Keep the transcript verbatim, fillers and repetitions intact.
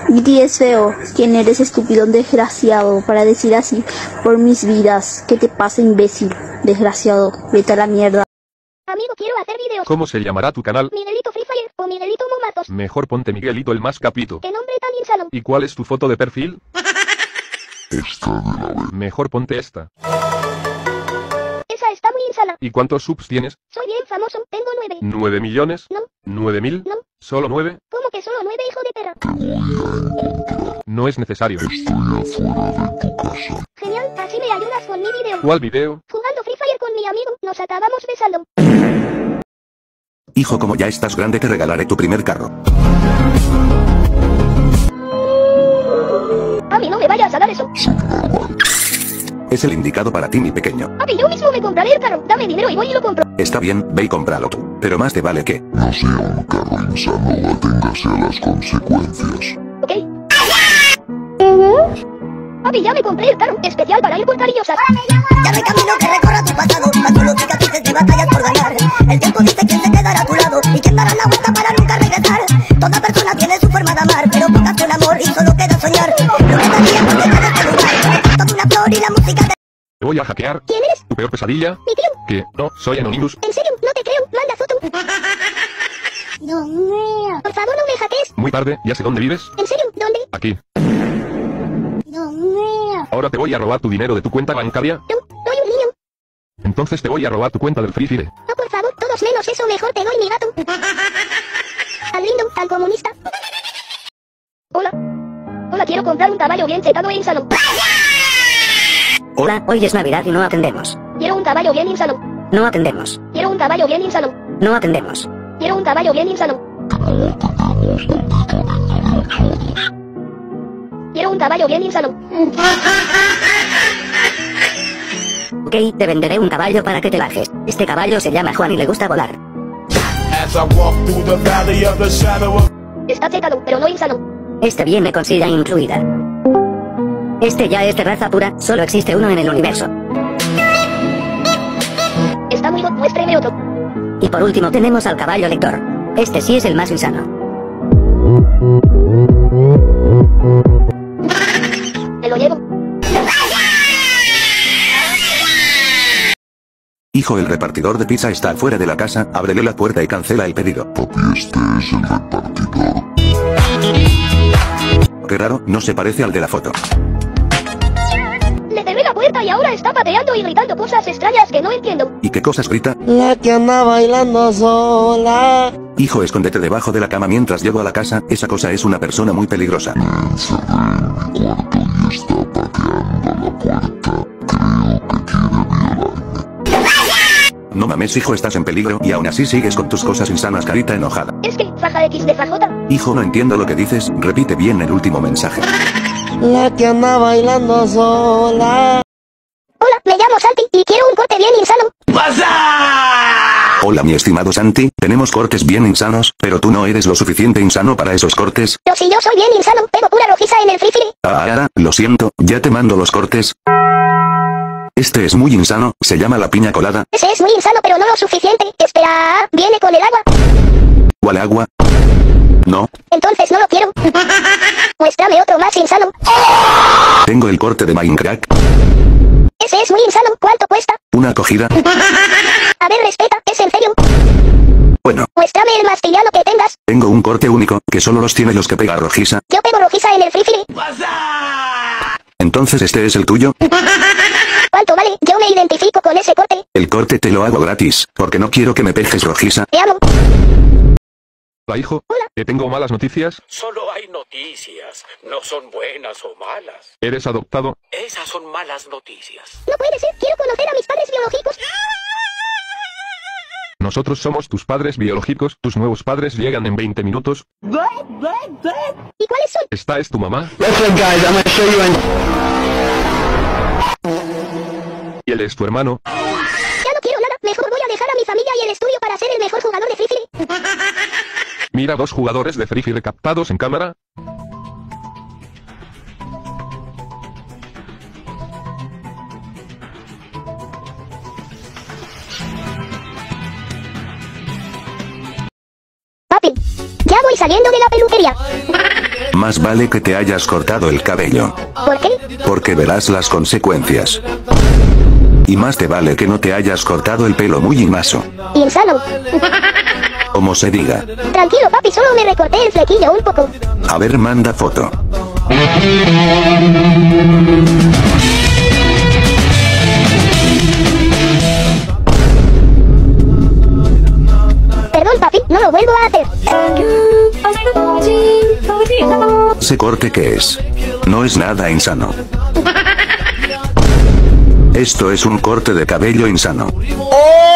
B T es feo. ¿Quién eres, estúpido desgraciado? Para decir así, por mis vidas. ¿Qué te pasa, imbécil? Desgraciado. Vete a la mierda. Amigo, quiero hacer videos. ¿Cómo se llamará tu canal? Miguelito Free Fire o Miguelito Momazos. Mejor ponte Miguelito el más capito. ¿Qué nombre tan insano? ¿Y cuál es tu foto de perfil? Esta de la vez. Mejor ponte esta. Esa está muy insana. ¿Y cuántos subs tienes? Soy bien famoso, tengo nueve. ¿Nueve millones? No. ¿Nueve mil? No. ¿Solo nueve? ¿Cómo que solo nueve, hijo de perra? Te voy a encontrar. No es necesario. Estoy afuera de tu casa. Genial, así me ayudas con mi video. ¿Cuál video? Jugando Free Fire con mi amigo, nos acabamos besando. Hijo, como ya estás grande te regalaré tu primer carro. Papi, no me vayas a dar eso. Subnormal. Es el indicado para ti, mi pequeño. Papi, yo mismo me compraré el carro. Dame dinero y voy y lo compro. Está bien, ve y cómpralo tú. Pero más te vale que... No sea un carro insano, aténgase a las consecuencias. ¿Ok? Papi, ya me compré el carro, especial para ir por cariñosas. Ya no hay camino que recorra tu pasado, a tu los cicatrices de batallas por ganar. El tiempo dice quién se quedará a tu lado y quién dará la vuelta para nunca regresar. Toda persona tiene su forma de amar, pero pocas son amor y solo queda soñar. Lo que daría por llegar a este lugar, toda una flor y la música de... Te voy a hackear. ¿Quién eres? ¿Tu peor pesadilla? Mi tío. Que no, soy Anonymous. ¿En serio? No te creo, manda foto. Dios mío. Por favor, no me hackees. Muy tarde, ya sé dónde vives. ¿En serio? ¿Dónde? Aquí. Dios mío. Ahora te voy a robar tu dinero de tu cuenta bancaria. No, soy un niño. Entonces te voy a robar tu cuenta del Free Fire. No, por favor, todos menos eso, mejor te doy mi gato. Tan lindo, tan comunista. Hola. Hola, quiero comprar un caballo bien chetado e insano. Hola, hoy es Navidad y no atendemos. Quiero un caballo bien insano. No atendemos. Quiero un caballo bien insano. No atendemos. Quiero un caballo bien insano. Quiero un caballo bien insano. Ok, te venderé un caballo para que te bajes. Este caballo se llama Juan y le gusta volar. Está chetado, pero no insano. Este viene con silla incluida. Este ya es de raza pura, solo existe uno en el universo. Está muy hot, muéstreme otro. Y por último tenemos al caballo lector. Este sí es el más insano. Me lo llevo. Hijo, el repartidor de pizza está fuera de la casa, ábrele la puerta y cancela el pedido. Papi, este es el repartidor. Qué raro, no se parece al de la foto. Le cerré la puerta y ahora está pateando y gritando cosas extrañas que no entiendo. ¿Y qué cosas grita? La que anda bailando sola. Hijo, escóndete debajo de la cama mientras llego a la casa, esa cosa es una persona muy peligrosa. Me encerré en mi cuarto y está pateando la puerta. Creo que quiere violarme. No mames, hijo, estás en peligro y aún así sigues con tus cosas insanas, carita enojada. Es que, faja X de fajota. Hijo, no entiendo lo que dices, repite bien el último mensaje. La que anda bailando sola. Hola, me llamo Santi y quiero un corte bien insano. Hola, mi estimado Santi, tenemos cortes bien insanos, pero tú no eres lo suficiente insano para esos cortes. Pero si yo soy bien insano, tengo pura rojiza en el Free Fire. Ah, ahora, lo siento, ya te mando los cortes. Este es muy insano, se llama la piña colada. Ese es muy insano, pero no lo suficiente. Espera, viene con el agua. ¿Cuál agua? No, Entonces no lo quiero. Muéstrame otro más insano. tengo el corte de Minecraft. Ese es muy insano. ¿Cuánto cuesta? Una acogida. A ver, respeta, ¿es en serio? Bueno, Muéstrame el más villano que tengas. tengo un corte único, que solo los tiene los que pega rojiza. Yo pego rojiza en el Free Fire. Entonces este es el tuyo. ¿Cuánto vale? Yo me identifico con ese corte. El corte te lo hago gratis, porque no quiero que me pejes rojiza. Te amo. Hola, hijo. Hola. Te tengo malas noticias. Solo hay noticias, no son buenas o malas. Eres adoptado. Esas son malas noticias. No puede ser, quiero conocer a mis padres biológicos. Nosotros somos tus padres biológicos. Tus nuevos padres llegan en veinte minutos. ¿Y cuáles son? ¿Esta es tu mamá? Y él es tu hermano. Ya no quiero nada, mejor voy a dejar a mi familia y el estudio para ser el mejor jugador de Free Fire. Mira, dos jugadores de Free Fire captados en cámara. Papi, ya voy saliendo de la peluquería. Más vale que te hayas cortado el cabello. ¿Por qué? Porque verás las consecuencias. Y más te vale que no te hayas cortado el pelo muy inmaso. Insano. Como se diga. Tranquilo papi, solo me recorté el flequillo un poco. A ver, manda foto. Perdón papi, no lo vuelvo a hacer. ¿Ese corte qué es? No es nada insano. Esto es un corte de cabello insano. ¡Oh!